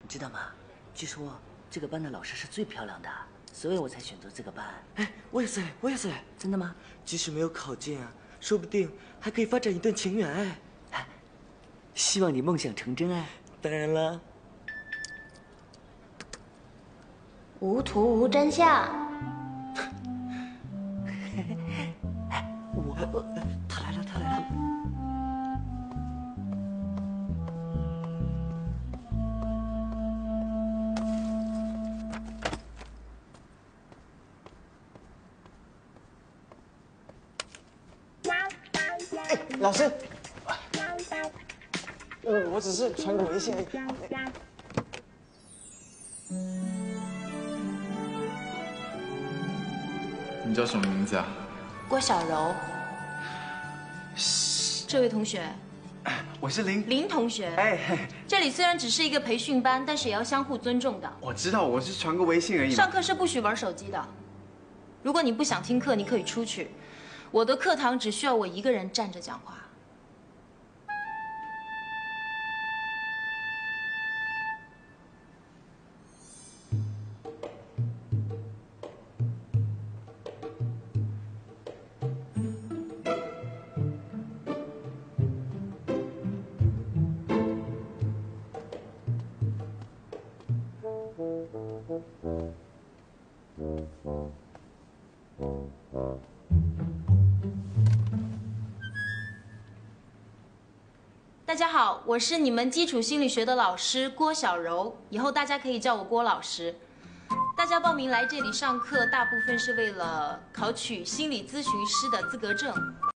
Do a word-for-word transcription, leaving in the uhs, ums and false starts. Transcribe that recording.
知道吗？据说这个班的老师是最漂亮的，所以我才选择这个班。 哎，我也是，我也是。 真的吗？ 即使没有考进啊，说不定还可以发展一段情缘哎。 哎，希望你梦想成真哎。 当然了。 无图无真相。 我，他来了，他来了。 哎，老师，嗯，我只是传个微信而已。 你叫什么名字啊？ 郭小柔。这位同学， 我是林林同学。 哎， 这里虽然只是一个培训班，但是也要相互尊重的。 我知道，我是传个微信而已。 上课是不许玩手机的。如果你不想听课，你可以出去。我的课堂只需要我一个人站着讲话。大家好，我是你们基础心理学的老师郭小柔，以后大家可以叫我郭老师。大家报名来这里上课，大部分是为了考取心理咨询师的资格证。